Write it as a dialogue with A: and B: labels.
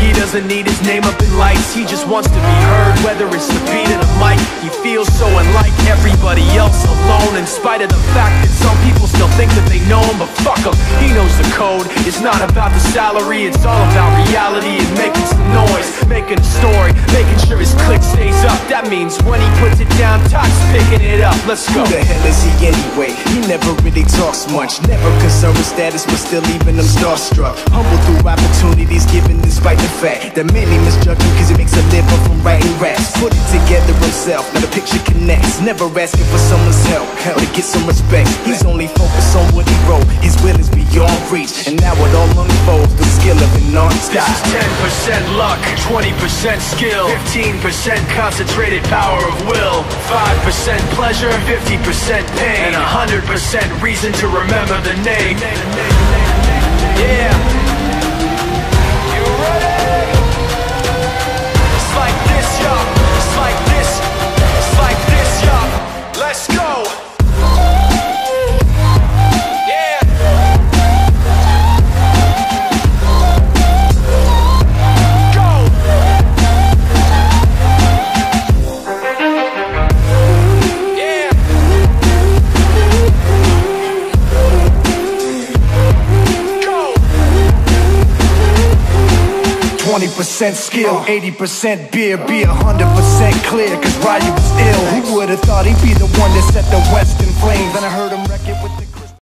A: He doesn't need his name up in lights, he just wants to be heard. Whether it's the beat of the mic, he feels so unlike everybody else, alone. In spite of the fact that some people still think that they know him, but fuck him, he knows the code. It's not about the salary, it's all about reality and making some noise, making a story, making sure his click stays up. That means when he puts it down, Todd's picking it up. Let's go.
B: Who the hell is he anyway? He never really talks much, never concerned with status, but still leaving them starstruck. Humble through opportunities given despite the fact that many misjudge him cause he makes a living from writing raps. Put it together himself, now the picture connects. Never asking for someone's help or to get some respect. He's only focused on what he wrote. His will is beyond reach, and now it all unfolds through skill of an artist.
A: This is 10% luck, 20% skill, 15% concentrated power of will, 5% pleasure, 50% pain, and 100% reason to remember the name. Yeah. You ready? It's like this, y'all. It's like this. It's like this, y'all. Let's go. Yeah. Go. Yeah.
B: 20% skill, 80% beer, be 100% clear, cause Ryu was ill. Who would've thought he'd be the one that set the West in flames? And I heard him wreck it.